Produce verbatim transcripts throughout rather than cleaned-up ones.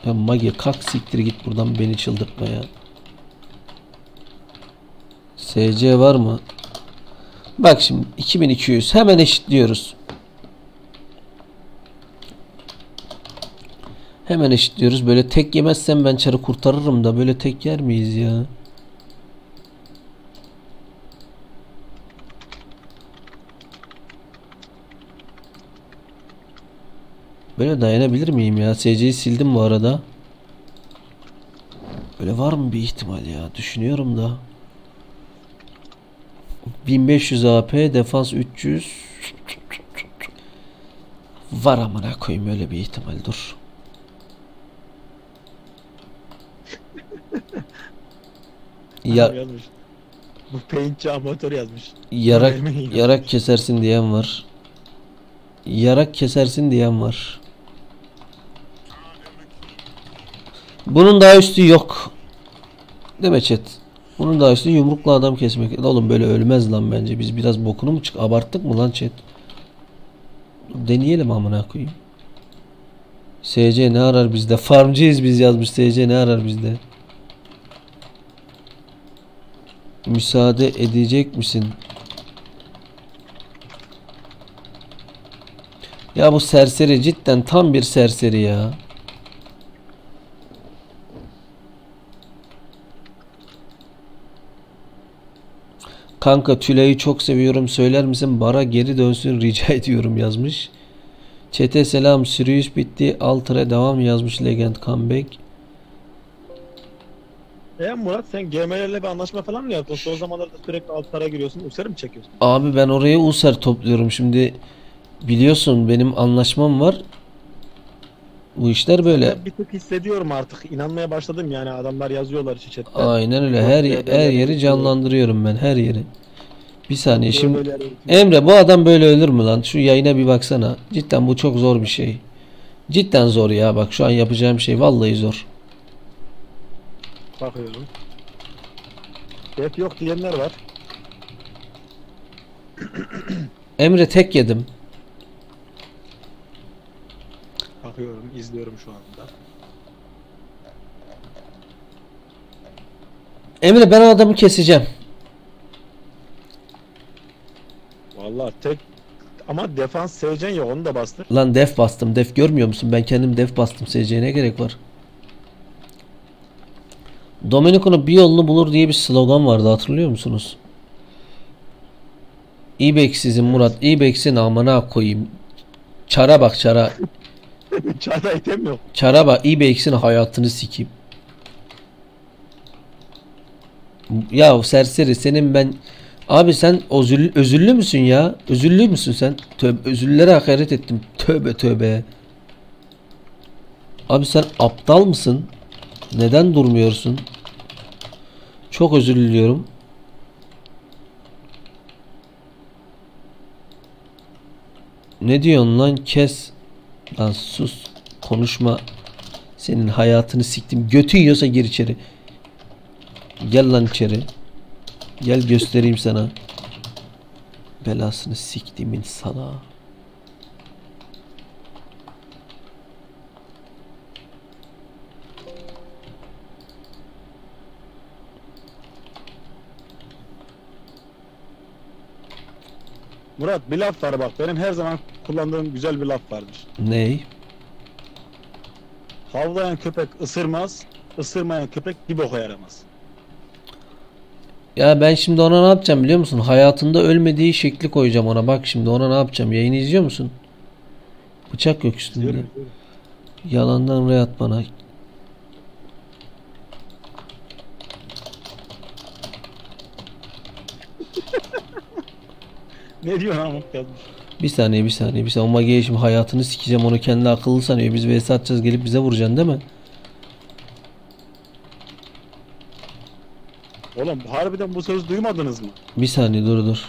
Ya Magi kalk siktir git buradan, beni çıldırtma ya. S C var mı? Bak şimdi iki bin iki yüz hemen eşitliyoruz. Hemen eşitliyoruz. Böyle tek yemezsem ben çarı kurtarırım da böyle tek yer miyiz ya? Böyle dayanabilir miyim ya? S C'yi sildim bu arada. Böyle var mı bir ihtimal ya? Düşünüyorum da. bin beş yüz A P, defans üç yüz. Var amına koyayım öyle bir ihtimal, dur. Ya Yazmış. Bu paintçi amatör yazmış. yarak yarak kesersin diyen var. Yarak kesersin diyen var. Bunun daha üstü yok. Değil mi chat? Bunun daha üstü yumrukla adam kesmek. Oğlum böyle ölmez lan bence. Biz biraz bokunu mu çık? Abarttık mı lan chat? Deneyelim amına koyayım. S C ne arar bizde? Farmcıyız biz yazmış. S C ne arar bizde? Müsaade edecek misin? Ya bu serseri cidden tam bir serseri ya. Kanka Tülay'ı çok seviyorum. Söyler misin? Bara geri dönsün rica ediyorum yazmış. Çete selam. Sirius bitti. Altıra devam yazmış Legend Comeback. E Murat sen G M'lerle bir anlaşma falan mı yaptın? Son zamanlarda sürekli alt para giriyorsun. User mi çekiyorsun? Abi ben oraya User topluyorum. Şimdi biliyorsun benim anlaşmam var. Bu işler böyle. Ben bir tık hissediyorum artık. İnanmaya başladım yani, adamlar yazıyorlar şu chatte. Aynen öyle. Her her yeri canlandırıyorum ben, her yeri. Bir saniye Böyle şimdi. böyle Emre bu adam böyle ölür mü lan? Şu yayına bir baksana. Cidden bu çok zor bir şey. Cidden zor ya. Bak şu an yapacağım şey vallahi zor. bakıyorum. Def yok diyenler var. Emre tek yedim. Bakıyorum, izliyorum şu anda. Emre ben o adamı keseceğim. Vallahi tek ama defans sevecen yok, onu da bastır. Lan def bastım. Def görmüyor musun? Ben kendim def bastım. S C'ye ne gerek var? Domenico'nun bir yolunu bulur diye bir slogan vardı, hatırlıyor musunuz? İbeksizin Murat. İbeksin amına koyayım. Çara bak çara. Çağda item yok. Çara bak. İbeksin hayatını sikeyim. Ya serseri senin ben. Abi sen özül, özüllü müsün ya? Özüllü müsün sen? Tövbe, özüllülere hakaret ettim. Tövbe tövbe. Abi sen aptal mısın? Neden durmuyorsun? Çok özür diliyorum. Ne diyorsun lan, kes. Lan sus. Konuşma. Senin hayatını siktim. Götün yiyorsa gir içeri. Gel lan içeri. Gel göstereyim sana. Belasını siktimin salağı. Murat bir laf var bak, benim her zaman kullandığım güzel bir laf vardır. Ney? Havlayan köpek ısırmaz, ısırmayan köpek bir boka yaramaz. Ya ben şimdi ona ne yapacağım biliyor musun? Hayatında ölmediği şekli koyacağım ona. Bak şimdi ona ne yapacağım? Yayını izliyor musun? Bıçak yok üstünde. Diyorum, diyorum. Yalandan re at bana. Ne diyorsun Amuk yazmış. Bir saniye bir saniye bir saniye. O Mage'ye şimdi hayatını sikeceğim. Onu kendi akıllı sanıyor. Biz vs atacağız, gelip bize vuracaksın değil mi? Oğlum harbiden bu sözü duymadınız mı? Bir saniye dur dur.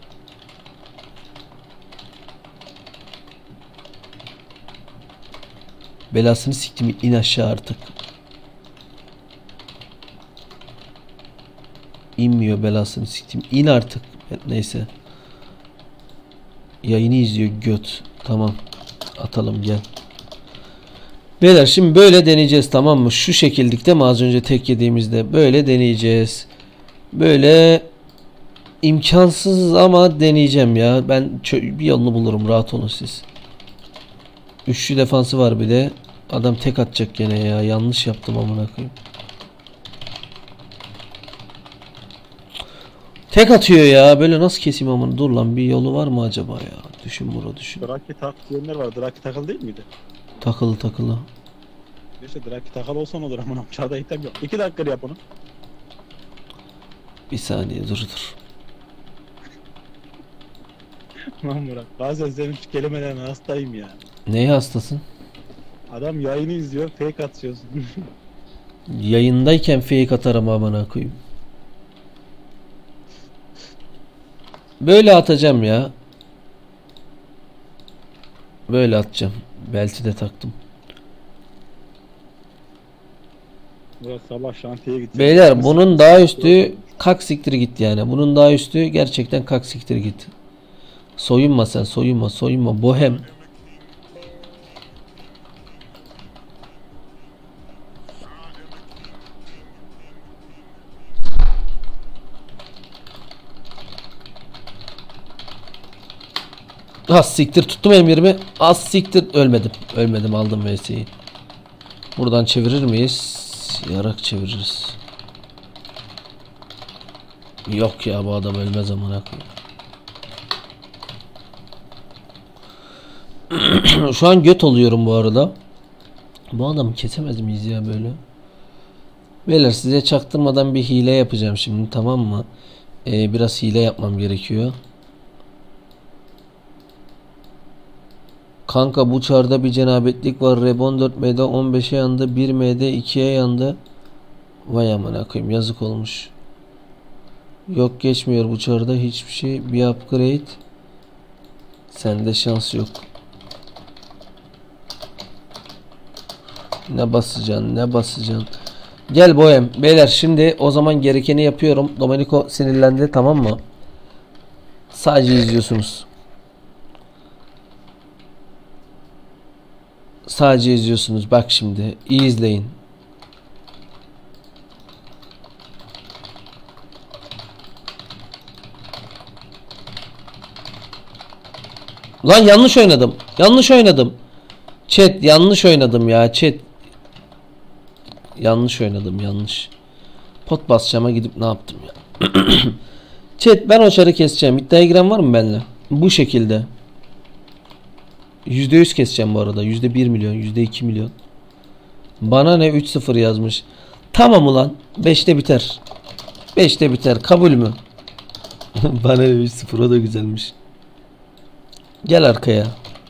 Belasını siktim, in aşağı artık. İnmiyor, belasını siktim. İn artık. Neyse. Yayını izliyor göt. Tamam. Atalım gel. Beyler şimdi böyle deneyeceğiz, tamam mı? Şu şekilde mi az önce tek yediğimizde böyle deneyeceğiz. Böyle imkansız ama deneyeceğim ya. Ben bir yolunu bulurum, rahat olun siz. Üçlü defansı var bir de. Adam tek atacak gene ya. Yanlış yaptım amına koyayım. Tek atıyor ya. Böyle nasıl keseyim amına? Dur lan, bir yolu var mı acaba ya? Düşün bura, düşün. Draki tak diyenler var. Draki takıl değil miydi? Takılı takılı. İşte Draki takal olsan olur ama çağda item yok. iki dakika yap onu. Bir saniye dur dur. Lan Murat, bazen senin şu kelimelerine hastayım ya. Neye hastasın? Adam yayını izliyor, fake atıyorsun. Yayındayken fake atarım amına koyayım. Böyle atacağım ya. Böyle atacağım. Belti de taktım. Murat sabah şantiye gidecek. Beyler bunun daha üstü kalk siktir git yani. Bunun daha üstü gerçekten kalk siktir git. Soyunma sen, soyunma soyunma bohem. Az siktir, tuttum emirimi. Az siktir, ölmedim. Ölmedim, aldım V S'yi. Buradan çevirir miyiz? Yarak çeviririz. Yok ya, bu adam ölmez amına koyayım. Şu an göt oluyorum bu arada. Bu adamı kesemez miyiz ya böyle? Beyler size çaktırmadan bir hile yapacağım şimdi, tamam mı? Ee, biraz hile yapmam gerekiyor. Kanka bu çarda bir cenabetlik var. Rebon dört M'de on beşe yandı. bir M'de ikiye yandı. Vay amına koyayım, yazık olmuş. Yok, geçmiyor bu çarda hiçbir şey. Bir upgrade. Sende şans yok. Ne basacaksın, ne basacaksın. Gel bohem. Beyler şimdi o zaman gerekeni yapıyorum. Domenico sinirlendi, tamam mı? Sadece izliyorsunuz. Sadece izliyorsunuz. Bak şimdi iyi izleyin. Lan yanlış oynadım. Yanlış oynadım. Chat yanlış oynadım ya. Chat. Yanlış oynadım, yanlış. Pot basacağıma gidip ne yaptım ya. Chat ben o çarı keseceğim. İddiaya giren var mı benimle? Bu şekilde. yüzde yüz keseceğim bu arada. yüzde bir milyon, yüzde iki milyon. Bana ne, üç sıfır yazmış. Tamam ulan. beşte biter. beşte biter. Kabul mü? Bana ne, üç sıfır, o da güzelmiş. Gel arkaya.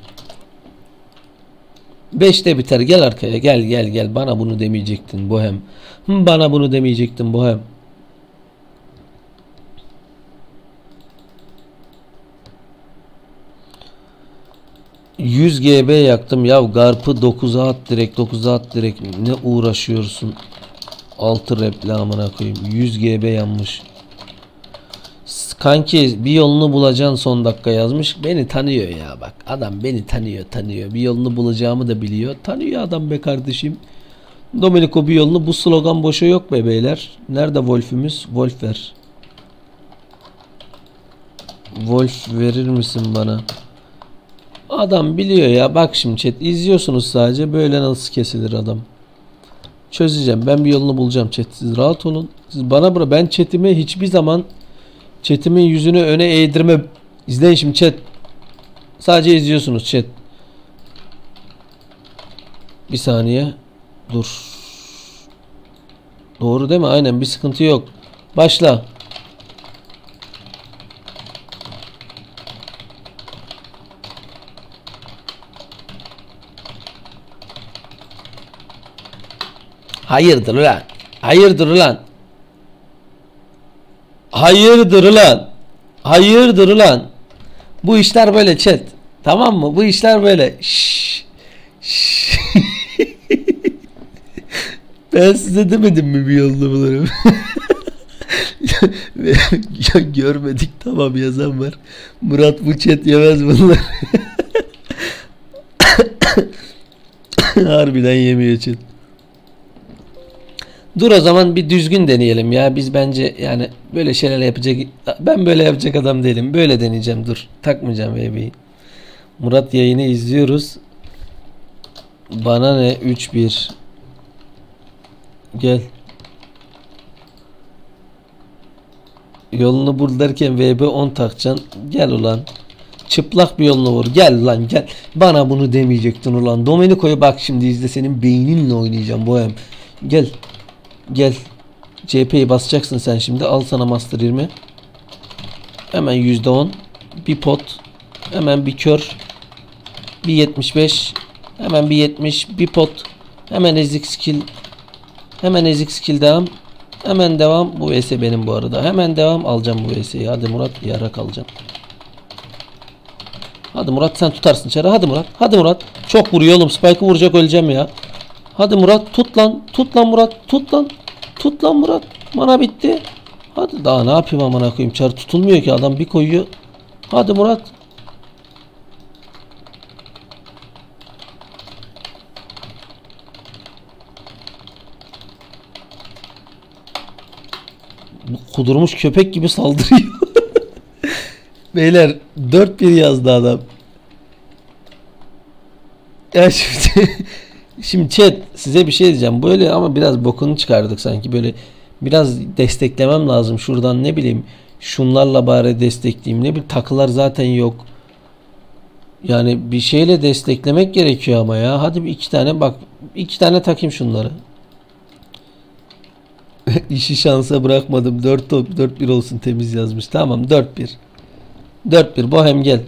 beşte biter. Gel arkaya. Gel gel gel. Bana bunu demeyecektin bohem. Bana bunu demeyecektin bohem. yüz G B yaktım ya. Garp'ı dokuza at direkt. dokuza at direkt. Ne uğraşıyorsun? altı repli amına koyayım. yüz G B yanmış. Kanki bir yolunu bulacaksın son dakika yazmış. Beni tanıyor ya bak. Adam beni tanıyor tanıyor. Bir yolunu bulacağımı da biliyor. Tanıyor adam be kardeşim. Domenico bir yolunu, bu slogan boşa yok be beyler. Nerede Wolf'ümüz? Wolf ver. Wolf verir misin bana? Adam biliyor ya. Bak şimdi chat izliyorsunuz sadece. Böyle nasıl kesilir adam. Çözeceğim. Ben bir yolunu bulacağım chat. Siz rahat olun. Siz bana bırak. Ben chatimi hiçbir zaman chat'imin yüzünü öne eğdirme. İzleyin şimdi chat. Sadece izliyorsunuz chat. Bir saniye. Dur. Doğru değil mi? Aynen, bir sıkıntı yok. Başla. Hayırdır lan? Hayırdır lan? Hayırdır lan? Hayırdır lan? Bu işler böyle chat. Tamam mı? Bu işler böyle. Şşş. Şşş. Ben size demedim mi bir yolunu bulurum? Görmedik, tamam, yazan var. Murat bu chat yemez bunlar. Harbiden yemiyor chat. Dur o zaman bir düzgün deneyelim ya. Biz bence yani böyle şeyler yapacak. Ben böyle yapacak adam değilim. Böyle deneyeceğim. Dur. Takmayacağım V B'yi. Murat yayını izliyoruz. Bana ne? üç bir. Gel. Yolunu bul derken V B on takacaksın. Gel ulan. Çıplak bir yolunu vur. Gel lan gel. Bana bunu demeyecektin ulan. Domenico'ya bak şimdi izle, senin beyninle oynayacağım bu hem. Gel. Gel. C P'yi basacaksın sen şimdi. Al sana Master yirmi. Hemen yüzde on. Bir pot. Hemen bir kör. Bir yetmiş beş. Hemen bir yetmiş. Bir pot. Hemen ezik skill. Hemen ezik skill devam. Hemen devam. Bu V S benim bu arada. Hemen devam. Alacağım bu V S'yi. Hadi Murat. Yarak alacağım. Hadi Murat sen tutarsın çare. Hadi Murat. Hadi Murat. Çok vuruyor oğlum. Spike'ı vuracak, öleceğim ya. Hadi Murat. Tut lan. Tut lan Murat. Tut lan. Tut lan Murat. Mana bitti. Hadi daha ne yapayım amına koyayım. Çar tutulmuyor ki, adam bir koyuyor. Hadi Murat. Bu kudurmuş köpek gibi saldırıyor. Beyler dört bir yazdı adam. Ya şimdi şimdi chat size bir şey diyeceğim. Böyle ama biraz bokunu çıkardık sanki. Böyle biraz desteklemem lazım. Şuradan ne bileyim şunlarla bari destekleyeyim. Ne bileyim takılar zaten yok. Yani bir şeyle desteklemek gerekiyor ama ya. Hadi bir iki tane bak. iki tane takayım şunları. İşi şansa bırakmadım. dört top dört bir olsun temiz yazmış. Tamam dört bir. dört bir Bohem gel.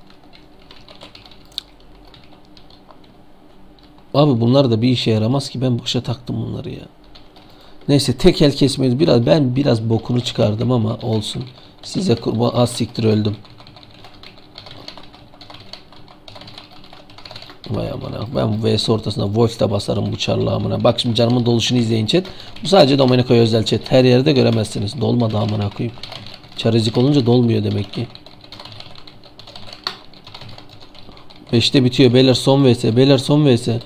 Abi bunlar da bir işe yaramaz ki, ben boşa taktım bunları ya. Neyse tek el kesmeyi biraz ben biraz bokunu çıkardım ama olsun. Size kurban, az siktir öldüm. Vay amına, ben bu V S ortasına Wolf'ta basarım bu çarlı amına. Bak şimdi canımın doluşunu izleyin chat. Bu sadece Domenico'ya özel chat. Her yerde göremezsiniz. Dolmadı amına koyayım. Çarıcık olunca dolmuyor demek ki. beşte bitiyor beyler, son V S. Beyler son V S.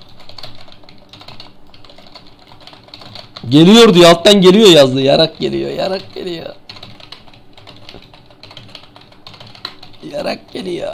Geliyor diyor, alttan geliyor yazdı. Yarak geliyor, yarak geliyor. Yarak geliyor.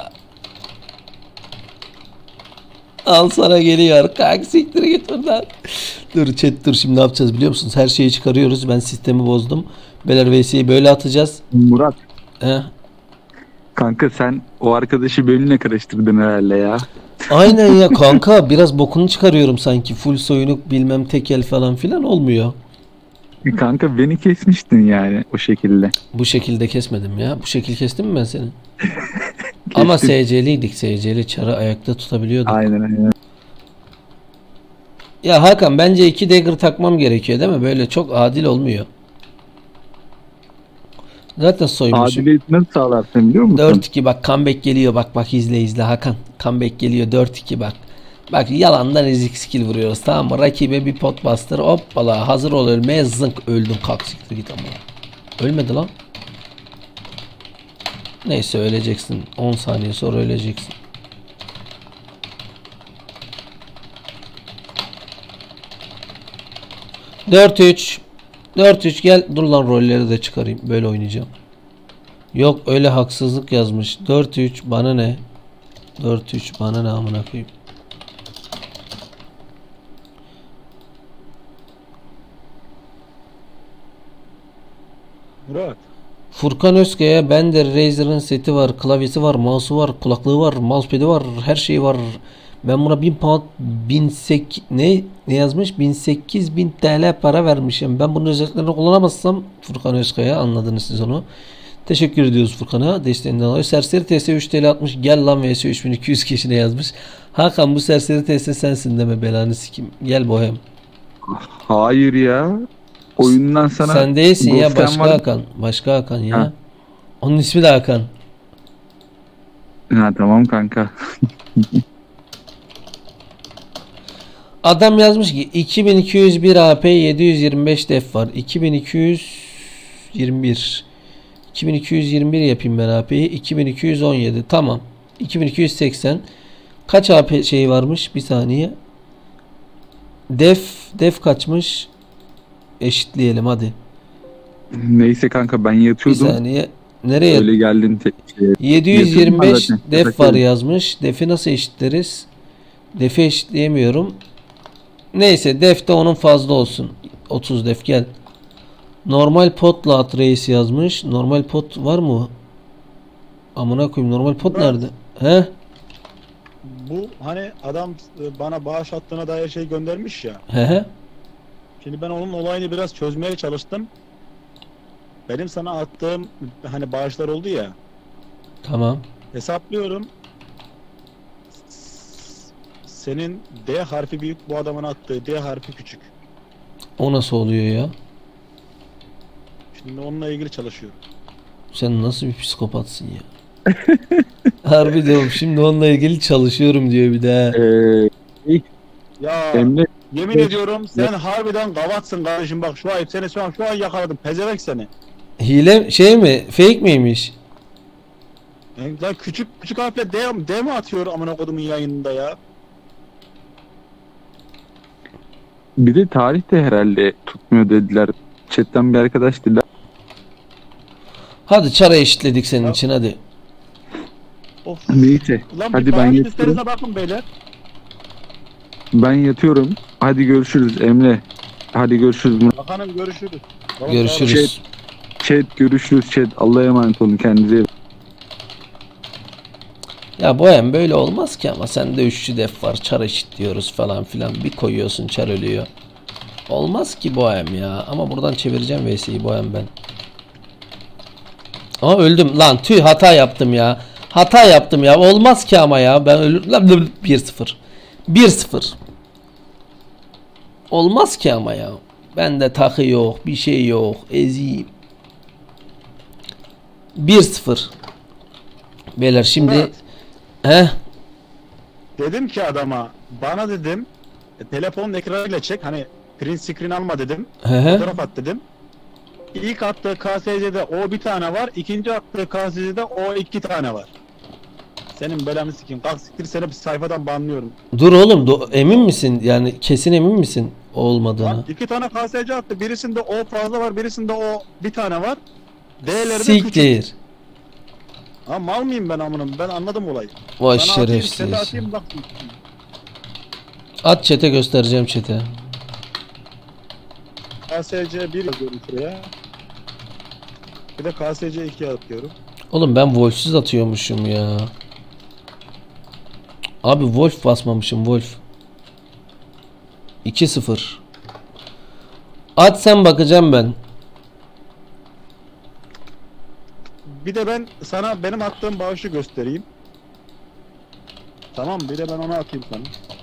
Al sana geliyor. Kalk siktir git buradan. Dur chat dur, şimdi ne yapacağız biliyor musunuz? Her şeyi çıkarıyoruz. Ben sistemi bozdum. Beyler V S'yi böyle atacağız. Murat. He. Kanka sen o arkadaşı benimle karıştırdın herhalde ya. Aynen ya kanka, biraz bokunu çıkarıyorum sanki. Full soyunuk bilmem tekel falan filan olmuyor. Kanka beni kesmiştin yani o şekilde. Bu şekilde kesmedim ya. Bu şekil kestim mi ben seni? Ama S C'liydik. S C'li çarı ayakta tutabiliyorduk. Aynen aynen. Ya Hakan bence iki dagger takmam gerekiyor değil mi? Böyle çok adil olmuyor. Zaten soymuşum. Adiliyeti nasıl sağlarsın biliyor musun? dört iki bak, comeback geliyor, bak bak izle izle Hakan. Comeback geliyor dört iki bak. Bak yalandan ezik skill vuruyoruz, tamam mı? Rakibe bir pot bastır, hoppala hazır ol ölmeye, zınk öldün, kalk siktir git ama. Ölmedi lan. Neyse öleceksin, on saniye sonra öleceksin. dört üç dört üç gel, dur lan rolleri de çıkarayım, böyle oynayacağım. Yok öyle haksızlık yazmış. dört üç bana ne? dört üç bana ne amına koyayım. Murat. Furkan Özkaya, bende Razer'ın seti var, klavyesi var, mouse'u var, kulaklığı var, mousepad'i var, her şeyi var. Ben buna bin pound, bin sekiz ne ne yazmış? bin sekiz bin T L para vermişim. Ben bunun özelliklerini kullanamazsam, Furkan Özkaya, anladınız siz onu. Teşekkür ediyoruz Furkan'a desteğinden dolayı. Serseri T S üç TL atmış. Gel lan V S üç bin iki yüz kişine yazmış. Hakan bu Serseri T S sensin deme, belanı sikim. Gel Bohem. Hayır ya. Oyundan sana sen değilsin ya, Ghost'tan başka var. Hakan. Başka Hakan ya. Ha. Onun ismi de Hakan. Ha tamam kanka. Adam yazmış ki iki bin iki yüz bir A P, yedi yüz yirmi beş def var. iki bin iki yüz yirmi bir iki bin iki yüz yirmi bir yapayım ben A P'yi. iki bin iki yüz on yedi tamam. iki bin iki yüz seksen. Kaç A P şeyi varmış? Bir saniye. Def def kaçmış? Eşitleyelim hadi. Neyse kanka ben Bir yatıyordum. saniye. Nereye? Öyle geldin. Te- şey, yedi yüz yirmi beş Yatıyordum ben def zaten. var yazmış. Def'i nasıl eşitleriz? Def'i eşitleyemiyorum. Neyse def de onun fazla olsun. otuz def gel. Normal potla at reis yazmış. Normal pot var mı? Amına koyayım, normal pot Murat. nerede? He? Bu hani adam e, bana bağış attığına dair şey göndermiş ya. He he. Şimdi ben onun olayını biraz çözmeye çalıştım. Benim sana attığım hani bağışlar oldu ya. Tamam. Hesaplıyorum. Senin D harfi büyük, bu adamın attığı D harfi küçük. O nasıl oluyor ya? Şimdi onunla ilgili çalışıyorum. Sen nasıl bir psikopatsın ya? Harbi diyorum, şimdi onunla ilgili çalışıyorum diyor bir de. Ee, Ya Emre yemin Evet. ediyorum sen harbiden gavatsın kardeşim, bak şu ayıp seni şu an şu an yakaladım, pezevenk seni. Hile şey mi? Fake miymiş? Yani lan küçük küçük harfle D, D mi atıyor amına kodumun yayınında ya? bir de tarih de herhalde tutmuyor dediler. Chatten bir arkadaş dediler. Hadi çara eşitledik senin Ya. için hadi. Of. Neyse Lan hadi bir ben bağış yatıyorum. listenize bakın beyler. Ben yatıyorum. Hadi görüşürüz Emre. Hadi görüşürüz Murat. Bakanım görüşürüz. Tamam, Görüşürüz. Chat görüşürüz chat. Allah'a emanet olun kendinize. iyi bakın. Ya Bohem böyle olmaz ki, ama sende üçlü def var, çar eşitliyoruz falan filan, bir koyuyorsun çar ölüyor. Olmaz ki Bohem ya, ama buradan çevireceğim V S'yi Bohem ben. Ama öldüm lan, tüh, hata yaptım ya. Hata yaptım ya, olmaz ki ama ya, ben ölürüm lan. bir sıfır bir sıfır olmaz ki ama ya. Bende takı yok, bir şey yok, eziyim. bir sıfır Beyler şimdi Murat, he dedim ki adama, bana dedim e, telefonun ekranıyla çek, hani print screen alma dedim. he he Fotoğraf at dedim. İlk attığı K S C'de o bir tane var. İkinci attığı K S C'de o iki tane var. Senin belanı sikeyim. Kalk siktir, seni bir sayfadan banlıyorum. Dur oğlum, do- emin misin? Yani kesin emin misin o olmadığına? Lan iki tane K S C attı. Birisinde o fazla var. Birisinde o bir tane var. D'leri de küçük. Siktir. Ha, mal mıyım ben amınım? Ben anladım olayı. Vay Sana atayım, şerefsiz. seni de atayım bak. At chat'e, göstereceğim chat'e. K S C bir yazıyorum şuraya. Bir de K S C iki atıyorum. Oğlum ben Wolf'suz atıyormuşum ya. Abi Wolf basmamışım, Wolf. iki sıfır. At sen, bakacağım ben. Bir de ben sana benim attığım bağışı göstereyim. Tamam, bir de ben onu atayım sana.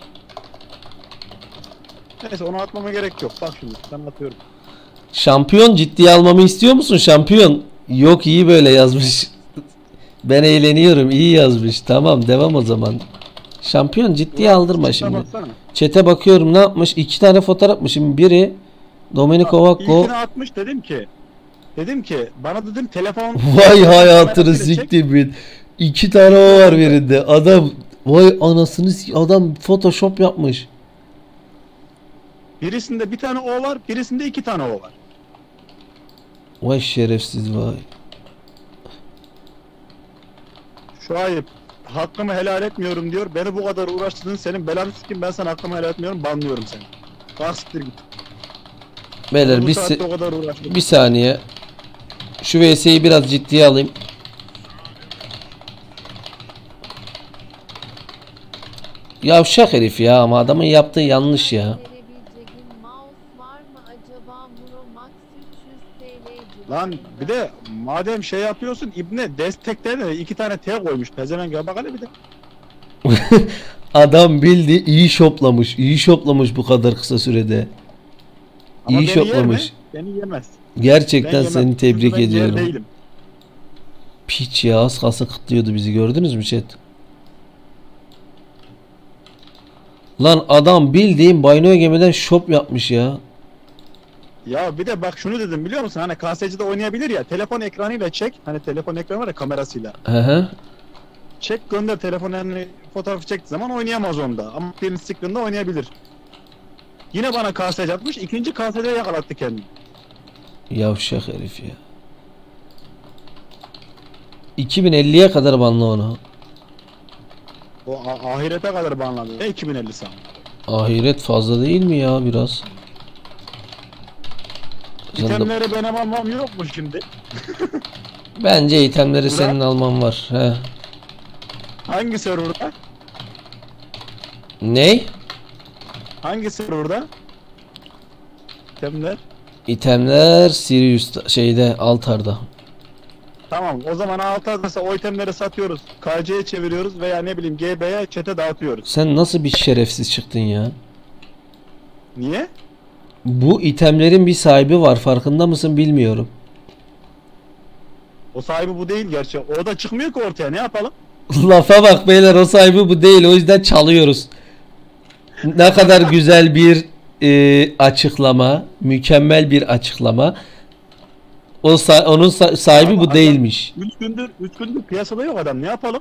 Neyse, onu atmama gerek yok. Bak şimdi ben atıyorum. Şampiyon, ciddiye almamı istiyor musun şampiyon? Yok, iyi böyle yazmış. Ben eğleniyorum, iyi yazmış. Tamam, devam o zaman. Şampiyon, ciddiye aldırma şimdi. Baksana. Chat'e bakıyorum, ne yapmış? İki tane fotoğraf mı? Şimdi biri Domenico Vacco. İlkini atmış, dedim ki dedim ki bana dedim telefon Vay hayatını kamerasıyla çek. siktir bin. İki tane o var birinde. Adam, vay anasını s- adam Photoshop yapmış. Birisinde bir tane o var, birisinde iki tane o var. Vay şerefsiz vay. Şu ayıp. Hakkımı helal etmiyorum diyor. Beni bu kadar uğraştırdın, senin belanı sikeyim, ben sana hakkımı helal etmiyorum, banlıyorum seni. Kalk siktir git. Beyler Bu bir, saatte se- o kadar uğraştım. bir saniye. Şu V S'yi biraz ciddiye alayım. Yavşak herif ya, ama adamın yaptığı yanlış ya. Verebileceğin mouse var mı acaba? Muro Max üç yüz T L Lan bir de madem şey yapıyorsun İbne, destekte de iki tane T koymuş. Pezevenk ya, bak hele bir de. Adam bildi, iyi şoplamış. İyi şoplamış bu kadar kısa sürede. Ama İyi beni yer mi? şoplamış. Beni yemez. Gerçekten Ben yemem. seni tebrik Çünkü ben yer ediyorum. değilim. Piç ya, az kalsın kıtlıyordu bizi, gördünüz mü chat? Lan adam bildiğin Baynoya gemiden shop yapmış ya. Ya bir de bak şunu dedim, biliyor musun? Hani K S C'de oynayabilir ya. Telefon ekranıyla çek. Hani telefon ekranı var ya, kamerasıyla. Hı hı. Çek gönder telefonu, hani fotoğrafı çektiği zaman oynayamaz onda. Ama film screen'de oynayabilir. Yine bana K S C atmış. İkinci K S C'ye yakalattı kendini. Yavşak herif ya. iki bin elliye kadar banla onu. O a- ahirete kadar banladı. Ne iki bin elli saniye. Ahiret fazla değil mi ya biraz? Sen de- İtemleri benim almam yok mu şimdi? Bence itemleri Murat? senin alman var. He. Hangi serverda? Ne? Hangi serverda? İtemler. İtemler Sirius şeyde altarda. Tamam, o zaman altı adrese o itemleri satıyoruz. K C'ye çeviriyoruz veya ne bileyim G B'ye chat'e dağıtıyoruz. Sen nasıl bir şerefsiz çıktın ya? Niye? Bu itemlerin bir sahibi var, farkında mısın bilmiyorum. O sahibi bu değil gerçi. O da çıkmıyor ki ortaya. Ne yapalım? Lafa bak beyler, o sahibi bu değil, o yüzden çalıyoruz. Ne kadar güzel bir e, açıklama, mükemmel bir açıklama. O sa- onun sa- sahibi Ama bu adam- değilmiş. üç gündür üç gündür piyasada yok adam. Ne yapalım?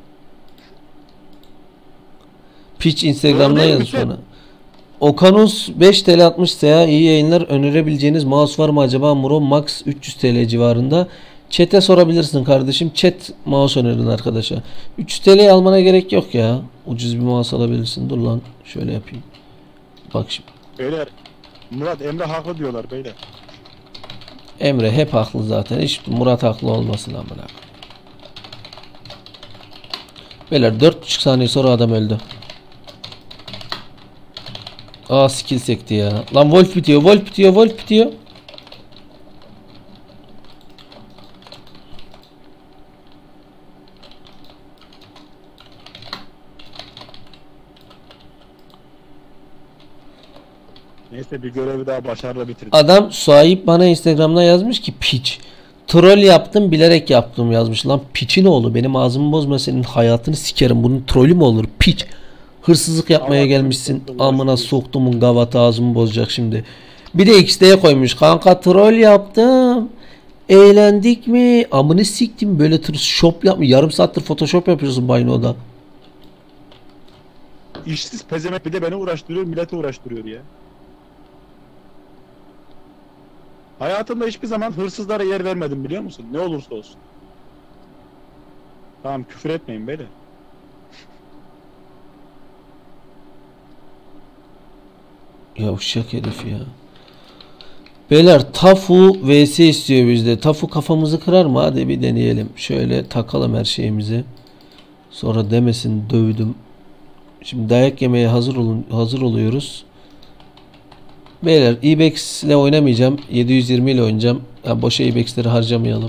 Piç Instagram'da Doğru değil mi? yazmış Lütfen. bana. Okanus beş TL atmış Seha, iyi yayınlar, önerebileceğiniz mouse var mı acaba? Muro Max üç yüz TL civarında. Chat'e sorabilirsin kardeşim. Chat mouse önerin arkadaşa. üç yüz TL'yi almana gerek yok ya. Ucuz bir mouse alabilirsin. Dur lan şöyle yapayım. Bak şimdi. Beyler Murat Emre haklı diyorlar beyler. Emre hep haklı zaten. Hiç Murat haklı olmasın amına. Beyler dört buçuk saniye sonra adam öldü. Aa skill sekti ya. Lan Wolf bitiyor, Wolf bitiyor, Wolf bitiyor. Neyse bir görevi daha başarılı bitirdik. Adam sahip bana Instagram'dan yazmış ki piç. Troll yaptım, bilerek yaptım yazmış. Lan piçin oğlu, benim ağzımı bozma, senin hayatını sikerim. Bunun trollü mü olur piç? Hırsızlık yapmaya Allah gelmişsin. korusun, Amına boş ver. soktumun gavatı, ağzımı bozacak şimdi. Bir de X D'ye koymuş. Kanka troll yaptım. Eğlendik mi? Amını siktim, böyle tır shop yapma. Yarım saattir Photoshop yapıyorsun Bayno'da. İşsiz pezemek bir de beni uğraştırıyor, milleti uğraştırıyor ya. Hayatımda hiçbir zaman hırsızlara yer vermedim biliyor musun? Ne olursa olsun. Tamam küfür etmeyin beyler. Yavşak herif ya. Beyler Tafu vs istiyor bizde. Tafu kafamızı kırar mı? Hadi bir deneyelim. Şöyle takalım her şeyimizi. Sonra demesin dövdüm. Şimdi dayak yemeye hazır olun, hazır oluyoruz. Beyler Ibex ile oynamayacağım. yedi yüz yirmi ile oynayacağım. Ya boşa Ibex'leri harcamayalım.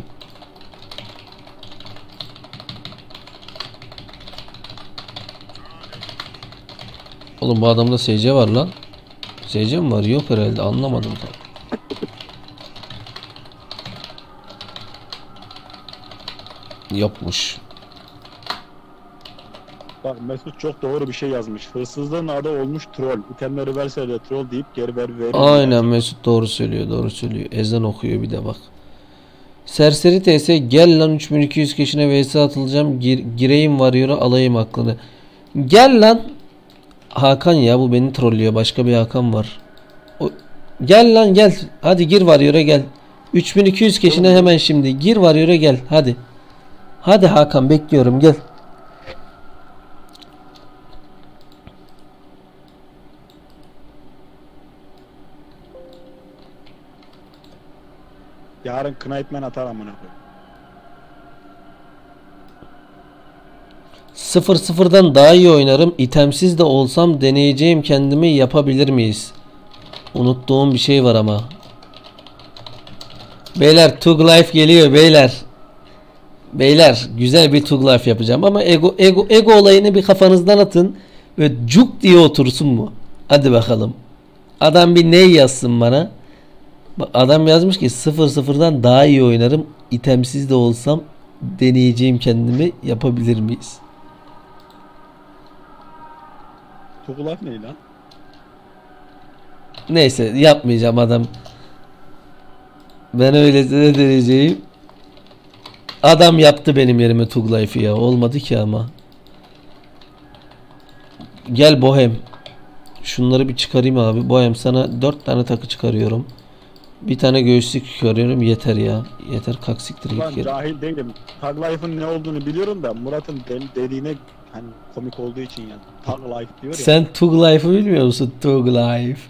Oğlum bu adamda S C var lan. S C mi var? Yok herhalde. Anlamadım tam. Yokmuş. Bak Mesut çok doğru bir şey yazmış. Hırsızlığın adı olmuş troll. İtemleri verse de troll deyip geri ver veriyor. Aynen Mesut doğru söylüyor, doğru söylüyor. Ezan okuyor bir de bak. Serseri T S gel lan, üç bin iki yüz keşine V S atılacağım. Gir, gireyim varıyor, alayım aklını. Gel lan. Hakan ya, bu beni trollüyor. Başka bir Hakan var. O, gel lan gel. Hadi gir varıyor'a gel. üç bin iki yüz keşine hemen şimdi. Gir varıyor'a gel. Hadi. Hadi Hakan bekliyorum, gel. Yarın Knightman atar amına koyayım. sıfır sıfırdan daha iyi oynarım. İtemsiz de olsam deneyeceğim kendimi, yapabilir miyiz? Unuttuğum bir şey var ama. Beyler Tug Life geliyor beyler. Beyler güzel bir Tug Life yapacağım ama ego ego ego olayını bir kafanızdan atın ve cuk diye otursun mu? Hadi bakalım. Adam bir ne yazsın bana? Bak, adam yazmış ki sıfır sıfırdan daha iyi oynarım. İtemsiz de olsam deneyeceğim kendimi, yapabilir miyiz? Tukulak ne lan? Neyse yapmayacağım adam. Ben öylesine deneyeceğim. Adam yaptı benim yerime Tug Life'ı ya. Olmadı ki ama. Gel Bohem. Şunları bir çıkarayım abi. Bohem sana dört tane takı çıkarıyorum. Bir tane göğüslük çıkarıyorum. Yeter ya. Yeter, kalk siktir Ulan git. cahil değilim. Tag Life'ın ne olduğunu biliyorum da Murat'ın de- dediğine hani komik olduğu için yani. Tag Life diyor ya. Sen Tug Life'ı bilmiyor musun? Tug Life.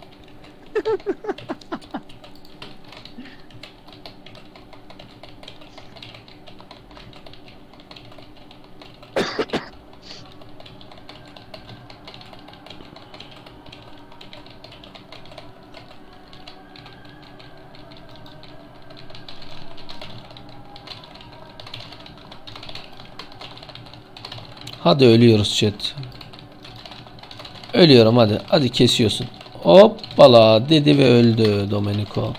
Hadi ölüyoruz chat. Ölüyorum hadi. Hadi kesiyorsun. Hoppala dedi ve öldü Domenico.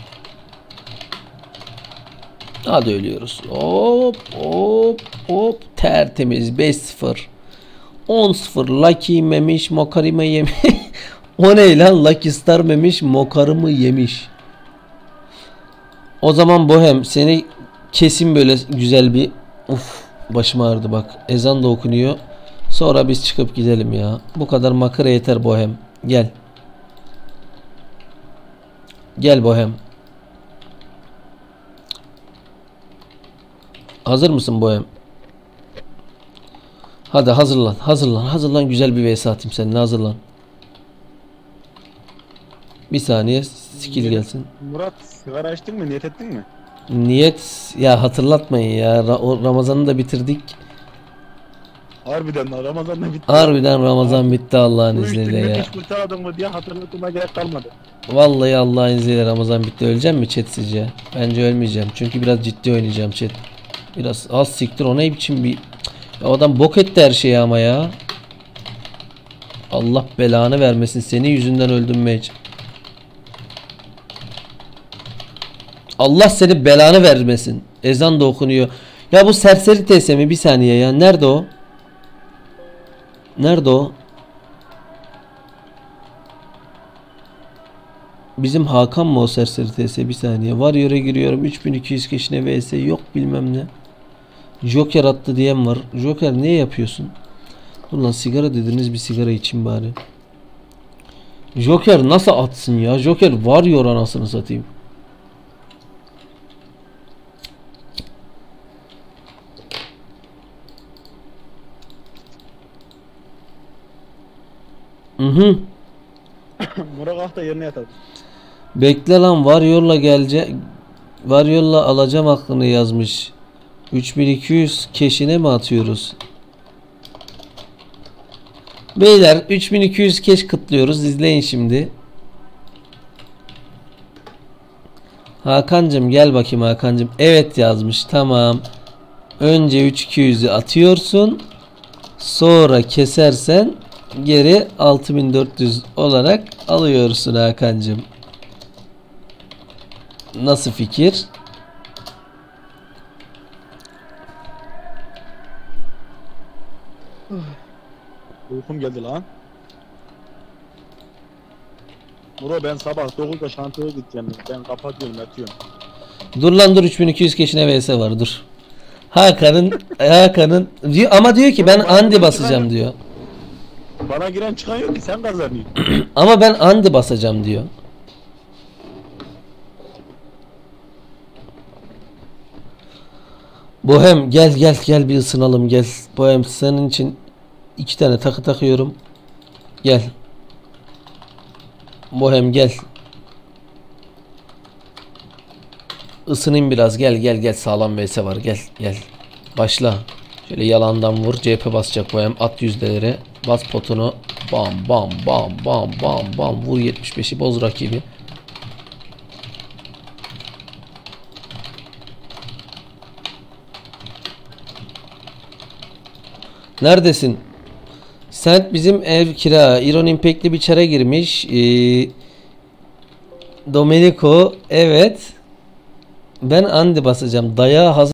Hadi ölüyoruz. Hop hop hop. Tertemiz beş sıfır. on sıfır. Lucky yememiş. Mokarima yemiş. O ne lan? Lucky Star memiş. Mokarımı yemiş. O zaman Bohem seni kesin böyle güzel bir uf, başım ağrıdı bak. Ezan da okunuyor. Sonra biz çıkıp gidelim ya. Bu kadar makara yeter Bohem. Gel. Gel Bohem. Hazır mısın Bohem? Hadi hazırlan. Hazırlan. Hazırlan. Güzel bir vs atayım seninle. Hazırlan. Bir saniye. Skill gelsin. Murat sigara içtin mi? Niyet ettin mi? Niyet ya hatırlatmayın ya. Ra- o Ramazan'ı da bitirdik. Harbiden lan Ramazan'da bitti. Harbiden Ramazan bitti Allah'ın Bu içtin izniyle mi ya. hiç kurtaradın mı diye hatırlatmama gerek kalmadı. Vallahi Allah'ın izniyle Ramazan bitti. Öleceğim mi chat sizce? Bence ölmeyeceğim. Çünkü biraz ciddi oynayacağım chat. Biraz az siktir, o ne biçim bir... Ya o adam bok etti her şeyi ama ya. Allah belanı vermesin. Senin yüzünden öldüm Mage. Allah seni belanı vermesin. Ezan da okunuyor. Ya bu serseri T S mi? Bir saniye ya. Nerede o? Nerede o? Bizim Hakan mı o serseri T S? Bir saniye. Warrior'a giriyorum. üç bin iki yüz keşine vs yok bilmem ne. Joker attı diyen var. Joker ne yapıyorsun? Ulan sigara dediniz, bir sigara için bari. Joker nasıl atsın ya? Joker Warrior anasını satayım. Hı hı. Murat hafta yerine yatar. Bekle lan, Warrior'la gelecek. Warrior'la alacağım aklını yazmış. üç bin iki yüz keşine mi atıyoruz? Beyler üç bin iki yüz keş kıtlıyoruz. İzleyin şimdi. Hakan'cım gel bakayım Hakan'cım. Evet yazmış. Tamam. Önce üç bin iki yüz'ü atıyorsun. Sonra kesersen geri altı bin dört yüz olarak alıyorsun Hakan'cım. Nasıl fikir? Uykum geldi lan. Murat ben sabah dokuzda şantiye gideceğim. Ben kapatıyorum, yatıyorum. Dur lan dur, üç bin iki yüz keşine vs var dur. Hakan'ın Hakan'ın diyor ama diyor ki ben Andi basacağım diyor. Bana giren çıkan yok ki, sen kazanıyorsun. Ama ben Andi basacağım diyor. Bohem gel gel gel bir ısınalım gel. Bohem senin için iki tane takı takıyorum. Gel. Bohem gel. Isınayım biraz, gel gel gel, sağlam vs var, gel gel. Başla. Şöyle yalandan vur, C P basacak Bohem, at yüzdeleri. Bas potunu. Bam bam bam bam bam bam, vur yetmiş beşi, boz rakibi. Neredesin? Sen bizim ev kira. Iron Impact'li bir çare girmiş. Ee, Domenico evet. Ben Andi basacağım. Dayağı hazır.